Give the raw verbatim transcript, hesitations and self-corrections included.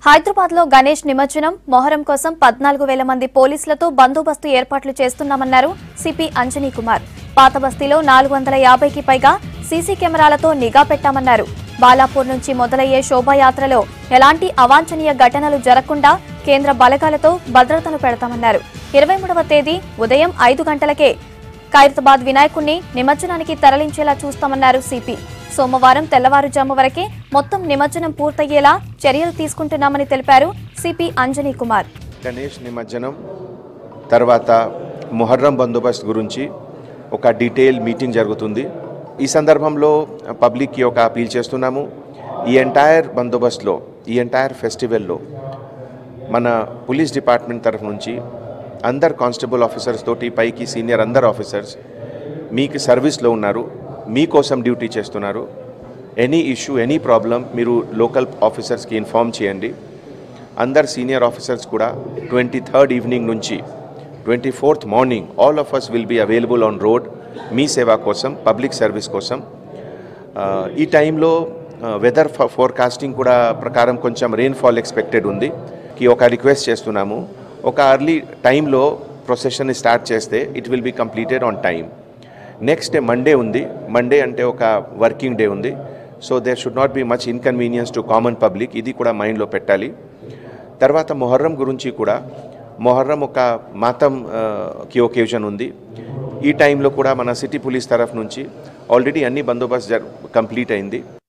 హైదరాబాద్ లో గణేష్ నిమజ్జనం మొహరం కోసం పద్నాలుగు వేల మంది పోలీసులతో బందోబస్తు ఏర్పాట్లు చేస్తున్నామన్నారు సిపి అంజనీ కుమార్. పాత బస్తీలో నాలుగు వందల యాభైకి పైగా సీసీ కెమెరాలతో నిఘా పెట్టామన్నారు. బాలాపూర్ నుంచి మొదలయ్యే శోభాయాత్రలో ఎలాంటి అవాంఛనీయ ఘటనలు జరగకుండా కేంద్ర బలగాలతో భద్రతను పెడతామన్నారు. ఇరవై మూడవ తేదీ ఉదయం ఐదు గంటలకే ఖైరతాబాద్ వినాయకుణ్ణి నిమజ్జనానికి తరలించేలా చూస్తామన్నారు సిపి. సోమవారం తెల్లవారుజాము వరకే మొత్తం నిమజ్జనం పూర్తయ్యేలా చర్యలు తీసుకుంటున్నామని తెలిపారు సిపి అంజనీ కుమార్. గణేష్ నిమజ్జనం తర్వాత మొహర్రం బందోబస్తు గురించి ఒక డీటెయిల్ మీటింగ్ జరుగుతుంది. ఈ సందర్భంలో పబ్లిక్కి ఒక అపీల్ చేస్తున్నాము. ఈ ఎంటైర్ బందోబస్తులో ఈ ఎంటైర్ ఫెస్టివల్లో మన పోలీస్ డిపార్ట్మెంట్ తరఫు నుంచి అందరు కానిస్టేబుల్ ఆఫీసర్స్ తోటి పైకి సీనియర్ అందరు ఆఫీసర్స్ మీకు సర్వీస్లో ఉన్నారు, మీకోసం డ్యూటీ చేస్తున్నారు. ఎనీ ఇష్యూ ఎనీ ప్రాబ్లం మీరు లోకల్ ఆఫీసర్స్కి ఇన్ఫార్మ్ చేయండి. అందరు సీనియర్ ఆఫీసర్స్ కూడా ట్వంటీ థర్డ్ ఈవినింగ్ నుంచి twenty fourth morning all of us will be available on road మీ సేవ కోసం, పబ్లిక్ సర్వీస్ కోసం. ఈ టైంలో వెదర్ ఫోర్కాస్టింగ్ కూడా ప్రకారం కొంచెం రెయిన్ఫాల్ ఎక్స్పెక్టెడ్ ఉంది. ఒక రిక్వెస్ట్ చేస్తున్నాము, ఒక అర్లీ టైంలో ప్రొసెషన్ స్టార్ట్ చేస్తే it will be completed on time. Next day Monday ఉంది. మండే అంటే ఒక వర్కింగ్ డే ఉంది. So there should not be much inconvenience to common public. ఇది కూడా మైండ్లో పెట్టాలి. తర్వాత మొహర్రం గురించి కూడా, మొహర్రం ఒక మాతం కి ఒకేజన్ ఉంది. ఈ టైంలో కూడా మన సిటీ పోలీస్ తరఫు నుంచి ఆల్రెడీ అన్ని బందోబస్తు కంప్లీట్ అయింది.